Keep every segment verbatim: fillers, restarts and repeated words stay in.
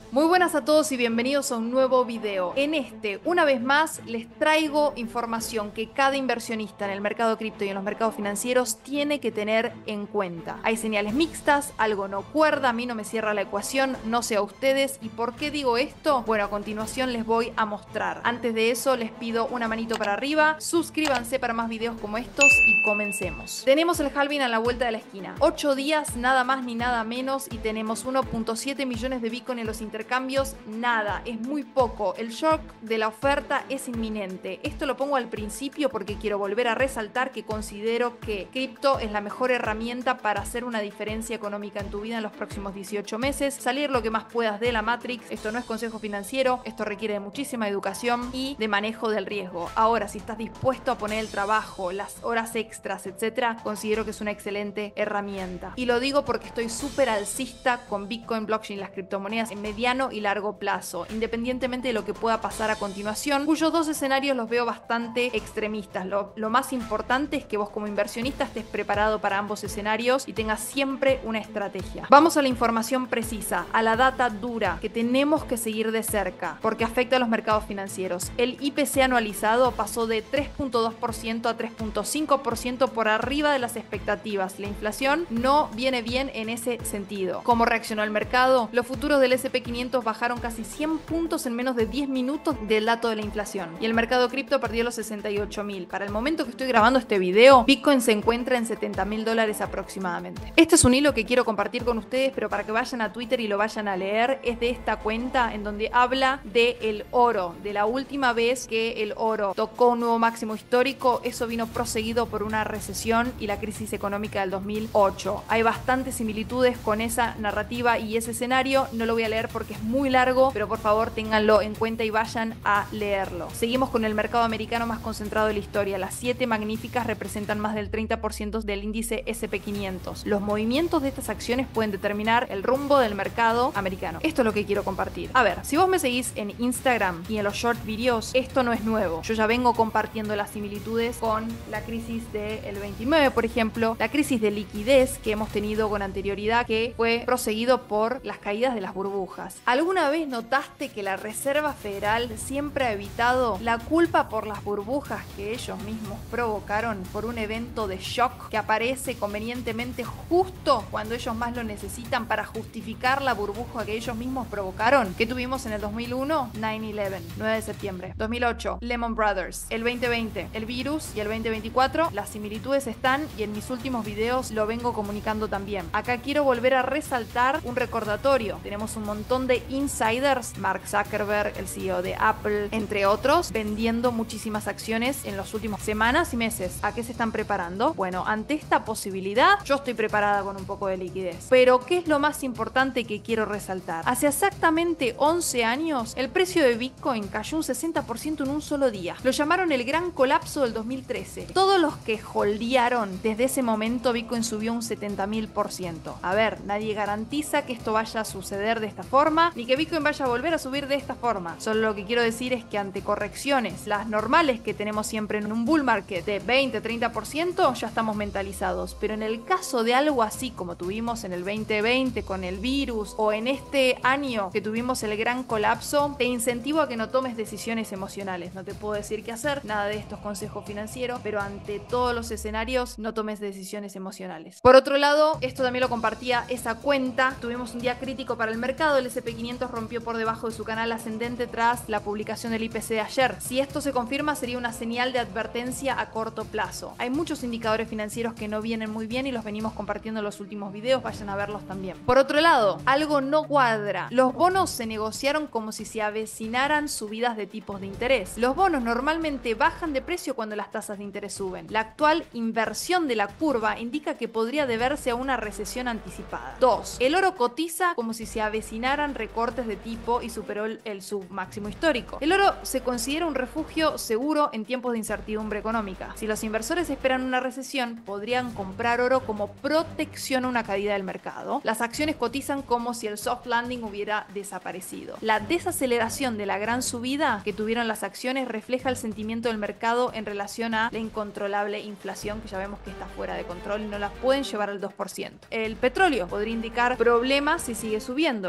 Muy buenas a todos y bienvenidos a un nuevo video. En este, una vez más, les traigo información que cada inversionista en el mercado cripto y en los mercados financieros tiene que tener en cuenta. Hay señales mixtas, algo no cuerda, a mí no me cierra la ecuación, no sé a ustedes. ¿Y por qué digo esto? Bueno, a continuación les voy a mostrar. Antes de eso, les pido una manito para arriba, suscríbanse para más videos como estos y comencemos. Tenemos el halving a la vuelta de la esquina. ocho días, nada más ni nada menos, y tenemos uno punto siete millones de Bitcoin en los intercambios. Intercambios, nada, es muy poco. El shock de la oferta es inminente. Esto lo pongo al principio porque quiero volver a resaltar que considero que cripto es la mejor herramienta para hacer una diferencia económica en tu vida en los próximos dieciocho meses, salir lo que más puedas de la Matrix. Esto no es consejo financiero, esto requiere de muchísima educación y de manejo del riesgo. Ahora, si estás dispuesto a poner el trabajo, las horas extras, etcétera, considero que es una excelente herramienta. Y lo digo porque estoy súper alcista con Bitcoin, blockchain y las criptomonedas en mediano y largo plazo, independientemente de lo que pueda pasar a continuación, cuyos dos escenarios los veo bastante extremistas. Lo, lo más importante es que vos como inversionista estés preparado para ambos escenarios y tengas siempre una estrategia. Vamos a la información precisa, a la data dura que tenemos que seguir de cerca, porque afecta a los mercados financieros. El I P C anualizado pasó de tres punto dos por ciento a tres punto cinco por ciento por arriba de las expectativas. La inflación no viene bien en ese sentido. ¿Cómo reaccionó el mercado? Los futuros del ese and pe quinientos bajaron casi cien puntos en menos de diez minutos del dato de la inflación. Y el mercado cripto perdió los sesenta y ocho mil. Para el momento que estoy grabando este video, Bitcoin se encuentra en setenta mil dólares aproximadamente. Este es un hilo que quiero compartir con ustedes, pero para que vayan a Twitter y lo vayan a leer, es de esta cuenta en donde habla del oro, de la última vez que el oro tocó un nuevo máximo histórico. Eso vino proseguido por una recesión y la crisis económica del dos mil ocho. Hay bastantes similitudes con esa narrativa y ese escenario. No lo voy a leer porque es muy largo, pero por favor ténganlo en cuenta y vayan a leerlo. Seguimos con el mercado americano más concentrado de la historia. Las siete magníficas representan más del treinta por ciento del índice ese and pe quinientos. Los movimientos de estas acciones pueden determinar el rumbo del mercado americano. Esto es lo que quiero compartir. A ver, si vos me seguís en Instagram y en los short videos, esto no es nuevo. Yo ya vengo compartiendo las similitudes con la crisis del veintinueve, por ejemplo, la crisis de liquidez que hemos tenido con anterioridad, que fue proseguido por las caídas de las burbujas. ¿Alguna vez notaste que la Reserva Federal siempre ha evitado la culpa por las burbujas que ellos mismos provocaron por un evento de shock que aparece convenientemente justo cuando ellos más lo necesitan para justificar la burbuja que ellos mismos provocaron? ¿Qué tuvimos en el dos mil uno? nueve once, nueve de septiembre. dos mil ocho, Lehman Brothers. El veinte veinte, el virus, y el veinte veinticuatro, las similitudes están y en mis últimos videos lo vengo comunicando también. Acá quiero volver a resaltar un recordatorio. Tenemos un montón de insiders, Mark Zuckerberg, el C E O de Apple, entre otros, vendiendo muchísimas acciones en las últimas semanas y meses. ¿A qué se están preparando? Bueno, ante esta posibilidad, yo estoy preparada con un poco de liquidez. Pero, ¿qué es lo más importante que quiero resaltar? Hace exactamente once años, el precio de Bitcoin cayó un sesenta por ciento en un solo día. Lo llamaron el gran colapso del dos mil trece. Todos los que holdearon desde ese momento, Bitcoin subió un setenta mil por ciento. A ver, nadie garantiza que esto vaya a suceder de esta forma, ni que Bitcoin vaya a volver a subir de esta forma. Solo lo que quiero decir es que ante correcciones, las normales que tenemos siempre en un bull market de veinte a treinta por ciento, ya estamos mentalizados. Pero en el caso de algo así como tuvimos en el veinte veinte con el virus, o en este año que tuvimos el gran colapso, te incentivo a que no tomes decisiones emocionales. No te puedo decir qué hacer, nada de esto es consejo financiero, pero ante todos los escenarios, no tomes decisiones emocionales. Por otro lado, esto también lo compartía esa cuenta. Tuvimos un día crítico para el mercado. El ese and pe quinientos rompió por debajo de su canal ascendente tras la publicación del I P C de ayer. Si esto se confirma, sería una señal de advertencia a corto plazo. Hay muchos indicadores financieros que no vienen muy bien y los venimos compartiendo en los últimos videos, vayan a verlos también. Por otro lado, algo no cuadra. Los bonos se negociaron como si se avecinaran subidas de tipos de interés. Los bonos normalmente bajan de precio cuando las tasas de interés suben. La actual inversión de la curva indica que podría deberse a una recesión anticipada. dos. El oro cotiza como si se avecinaran recortes de tipo y superó el, el submáximo histórico. El oro se considera un refugio seguro en tiempos de incertidumbre económica. Si los inversores esperan una recesión, podrían comprar oro como protección a una caída del mercado. Las acciones cotizan como si el soft landing hubiera desaparecido. La desaceleración de la gran subida que tuvieron las acciones refleja el sentimiento del mercado en relación a la incontrolable inflación, que ya vemos que está fuera de control y no la pueden llevar al dos por ciento. El petróleo podría indicar problemas si sigue subiendo. Las subidas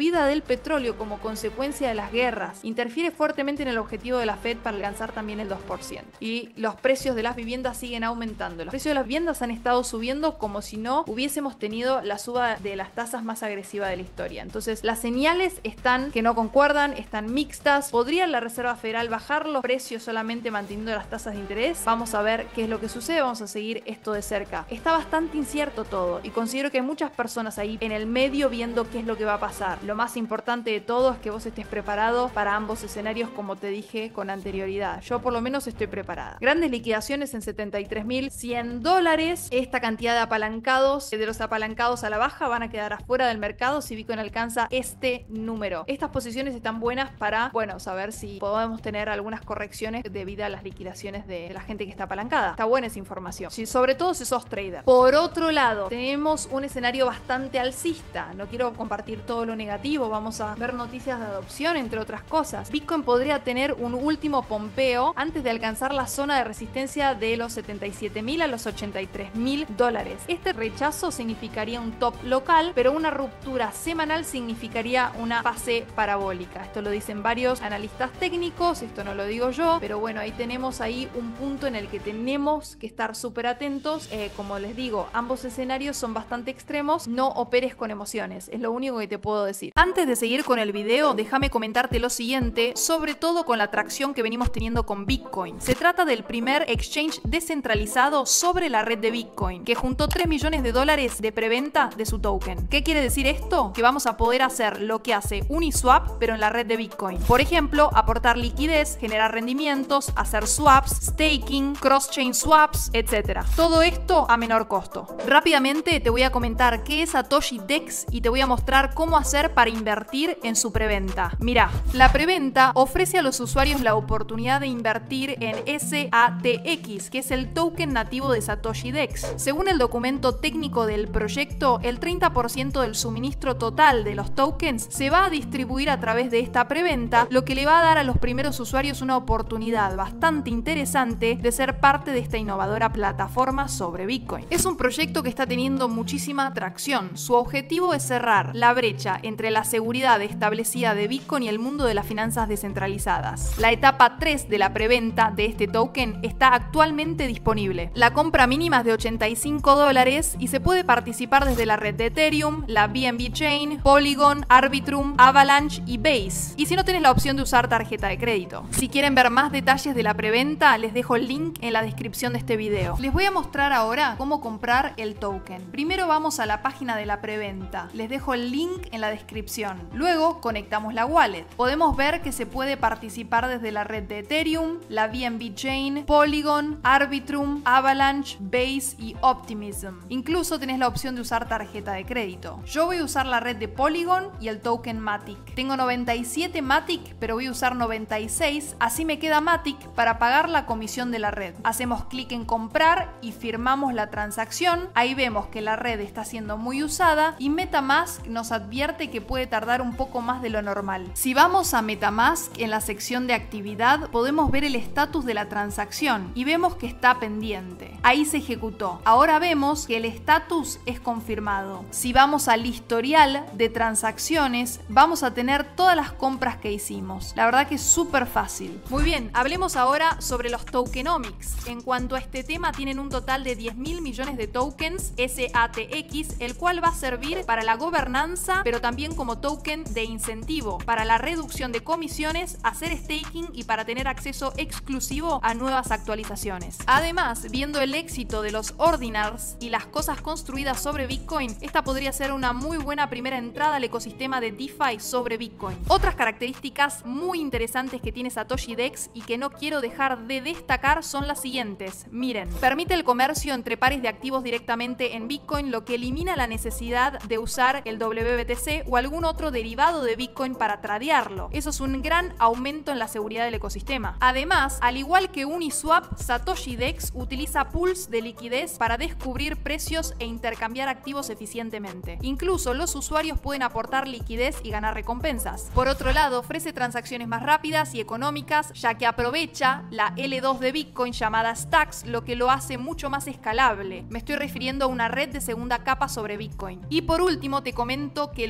subida del petróleo como consecuencia de las guerras interfiere fuertemente en el objetivo de la Fed para alcanzar también el dos por ciento. Y los precios de las viviendas siguen aumentando. Los precios de las viviendas han estado subiendo como si no hubiésemos tenido la suba de las tasas más agresiva de la historia. Entonces, las señales están que no concuerdan, están mixtas. ¿Podría la Reserva Federal bajar los precios solamente manteniendo las tasas de interés? Vamos a ver qué es lo que sucede, vamos a seguir esto de cerca. Está bastante incierto todo y considero que hay muchas personas ahí en el medio viendo qué es lo que va a pasar. Lo más importante de todo es que vos estés preparado para ambos escenarios, como te dije con anterioridad. Yo por lo menos estoy preparada. Grandes liquidaciones en setenta y tres mil cien dólares. Esta cantidad de apalancados, de los apalancados a la baja, van a quedar afuera del mercado si Bitcoin alcanza este número. Estas posiciones están buenas para, bueno, saber si podemos tener algunas correcciones debido a las liquidaciones de la gente que está apalancada. Está buena esa información, sí, sobre todo si sos trader. Por otro lado, tenemos un escenario bastante alcista. No quiero compartir todo lo negativo, vamos a ver noticias de adopción, entre otras cosas. Bitcoin podría tener un último pompeo antes de alcanzar la zona de resistencia de los setenta y siete mil a los ochenta y tres mil dólares. Este rechazo significaría un top local, pero una ruptura semanal significaría una fase parabólica. Esto lo dicen varios analistas técnicos, esto no lo digo yo, pero bueno, ahí tenemos ahí un punto en el que tenemos que estar súper atentos. Eh, como les digo, ambos escenarios son bastante extremos. No operes con emociones, es lo único que te puedo decir. Antes de seguir con el video, déjame comentarte lo siguiente, sobre todo con la atracción que venimos teniendo con Bitcoin. Se trata del primer exchange descentralizado sobre la red de Bitcoin, que juntó tres millones de dólares de preventa de su token. ¿Qué quiere decir esto? Que vamos a poder hacer lo que hace Uniswap, pero en la red de Bitcoin. Por ejemplo, aportar liquidez, generar rendimientos, hacer swaps, staking, cross-chain swaps, etcétera. Todo esto a menor costo. Rápidamente te voy a comentar qué es Satoshi Dex y te voy a mostrar cómo hacer para invertir en su preventa. Mira, la preventa ofrece a los usuarios la oportunidad de invertir en S A T X, que es el token nativo de Satoshi Dex. Según el documento técnico del proyecto, el treinta por ciento del suministro total de los tokens se va a distribuir a través de esta preventa, lo que le va a dar a los primeros usuarios una oportunidad bastante interesante de ser parte de esta innovadora plataforma sobre Bitcoin. Es un proyecto que está teniendo muchísima atracción. Su objetivo es cerrar la brecha entre la seguridad establecida de Bitcoin y el mundo de las finanzas descentralizadas. La etapa tres de la preventa de este token está actualmente disponible. La compra mínima es de ochenta y cinco dólares y se puede participar desde la red de Ethereum, la B N B Chain, Polygon, Arbitrum, Avalanche y Base. Y si no tenés la opción de usar tarjeta de crédito. Si quieren ver más detalles de la preventa, les dejo el link en la descripción de este video. Les voy a mostrar ahora cómo comprar el token. Primero vamos a la página de la preventa. Les dejo el link en la descripción. Luego conectamos la wallet. Podemos ver que se puede participar desde la red de Ethereum, la B N B Chain, Polygon, Arbitrum, Avalanche, Base y Optimism. Incluso tenés la opción de usar tarjeta de crédito. Yo voy a usar la red de Polygon y el token Matic. Tengo noventa y siete Matic, pero voy a usar noventa y seis, así me queda Matic para pagar la comisión de la red. Hacemos clic en comprar y firmamos la transacción. Ahí vemos que la red está siendo muy usada y MetaMask nos advierte que puede tardar un poco más de lo normal. Si vamos a MetaMask, en la sección de actividad podemos ver el estatus de la transacción y vemos que está pendiente. Ahí se ejecutó. Ahora vemos que el estatus es confirmado. Si vamos al historial de transacciones, vamos a tener todas las compras que hicimos. La verdad que es súper fácil. Muy bien, hablemos ahora sobre los tokenomics. En cuanto a este tema, tienen un total de diez mil millones de tokens S A T X, el cual va a servir para la gobernanza, pero también como token de incentivo, para la reducción de comisiones, hacer staking y para tener acceso exclusivo a nuevas actualizaciones. Además, viendo el éxito de los ordinals y las cosas construidas sobre Bitcoin, esta podría ser una muy buena primera entrada al ecosistema de DeFi sobre Bitcoin. Otras características muy interesantes que tiene Satoshi Dex y que no quiero dejar de destacar son las siguientes. Miren, permite el comercio entre pares de activos directamente en Bitcoin, lo que elimina la necesidad de usar el W B T C o algún otro derivado de Bitcoin para tradearlo. Eso es un gran aumento en la seguridad del ecosistema. Además, al igual que Uniswap, Satoshi Dex utiliza pools de liquidez para descubrir precios e intercambiar activos eficientemente. Incluso los usuarios pueden aportar liquidez y ganar recompensas. Por otro lado, ofrece transacciones más rápidas y económicas, ya que aprovecha la L dos de Bitcoin llamada Stacks, lo que lo hace mucho más escalable. Me estoy refiriendo a una red de segunda capa sobre Bitcoin. Y por último, te comento que lo próximo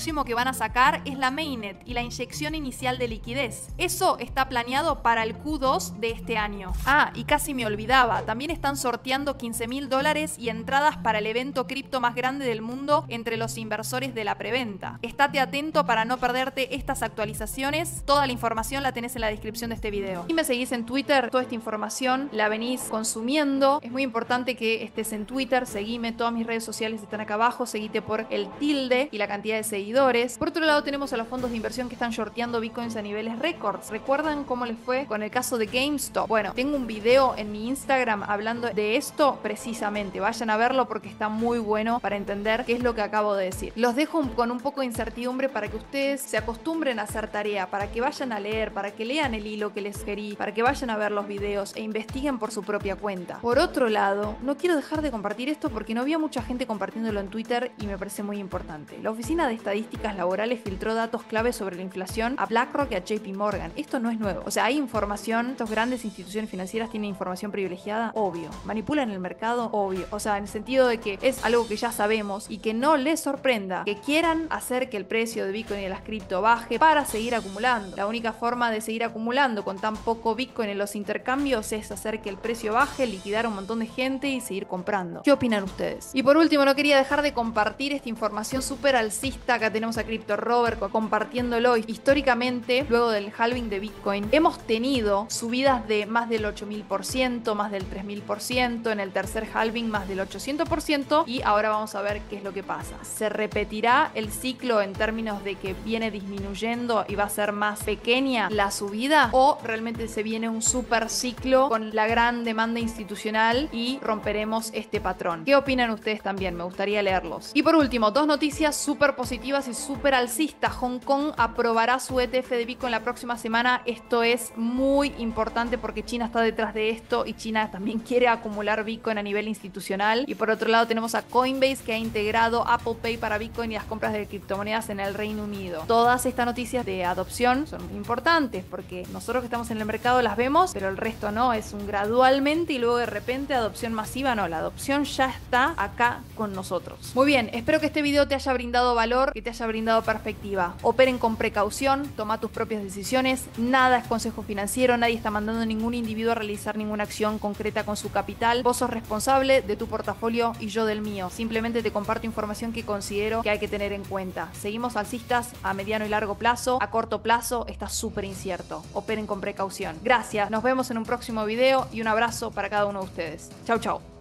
próximo que van a sacar es la mainnet y la inyección inicial de liquidez. Eso está planeado para el Q dos de este año. Ah, y casi me olvidaba, también están sorteando quince mil dólares y entradas para el evento cripto más grande del mundo entre los inversores de la preventa. Estate atento para no perderte estas actualizaciones. Toda la información la tenés en la descripción de este video. Si me seguís en Twitter, toda esta información la venís consumiendo. Es muy importante que estés en Twitter, seguime, todas mis redes sociales están acá abajo, seguite por el tilde y la cantidad de seguidores. Por otro lado tenemos a los fondos de inversión que están shorteando bitcoins a niveles récords. ¿Recuerdan cómo les fue con el caso de GameStop? Bueno, tengo un video en mi Instagram hablando de esto precisamente. Vayan a verlo porque está muy bueno para entender qué es lo que acabo de decir. Los dejo con un poco de incertidumbre para que ustedes se acostumbren a hacer tarea, para que vayan a leer, para que lean el hilo que les querí, para que vayan a ver los videos e investiguen por su propia cuenta. Por otro lado, no quiero dejar de compartir esto porque no había mucha gente compartiéndolo en Twitter y me parece muy importante. La Oficina de Estadísticas Laborales filtró datos clave sobre la inflación a BlackRock y a J P Morgan. Esto no es nuevo. O sea, hay información, estas grandes instituciones financieras tienen información privilegiada, obvio. Manipulan el mercado, obvio. O sea, en el sentido de que es algo que ya sabemos y que no les sorprenda que quieran hacer que el precio de Bitcoin y de las cripto baje para seguir acumulando. La única forma de seguir acumulando con tan poco Bitcoin en los intercambios es hacer que el precio baje, liquidar a un montón de gente y seguir comprando. ¿Qué opinan ustedes? Y por último, no quería dejar de compartir esta información súper alcista. Acá tenemos a Crypto Robert compartiéndolo. Históricamente, luego del halving de Bitcoin, hemos tenido subidas de más del ocho mil por ciento, más del tres mil por ciento, en el tercer halving más del ochocientos por ciento y ahora vamos a ver qué es lo que pasa. ¿Se repetirá el ciclo en términos de que viene disminuyendo y va a ser más pequeña la subida? ¿O realmente se viene un super ciclo con la gran demanda institucional y romperemos este patrón? ¿Qué opinan ustedes también? Me gustaría leerlos. Y por último, dos noticias súper positivas y súper alcistas. Hong Kong aprobará su E T F de Bitcoin la próxima semana. Esto es muy importante porque China está detrás de esto y China también quiere acumular Bitcoin a nivel institucional. Y por otro lado tenemos a Coinbase que ha integrado Apple Pay para Bitcoin y las compras de criptomonedas en el Reino Unido. Todas estas noticias de adopción son importantes porque nosotros que estamos en el mercado las vemos, pero el resto no. Es un gradualmente y luego de repente adopción masiva. No, la adopción ya está acá con nosotros. Muy bien, espero que este video te haya brindado valor, que te haya brindado perspectiva. Operen con precaución, toma tus propias decisiones. Nada es consejo financiero, nadie está mandando a ningún individuo a realizar ninguna acción concreta con su capital. Vos sos responsable de tu portafolio y yo del mío. Simplemente te comparto información que considero que hay que tener en cuenta. Seguimos alcistas a mediano y largo plazo. A corto plazo está súper incierto. Operen con precaución. Gracias, nos vemos en un próximo video y un abrazo para cada uno de ustedes. Chau, chau.